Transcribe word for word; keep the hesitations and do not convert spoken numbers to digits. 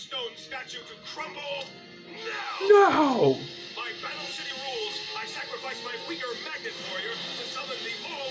stone statue to crumble now! No! By Battle City rules, I sacrifice my weaker magnet warrior to summon the all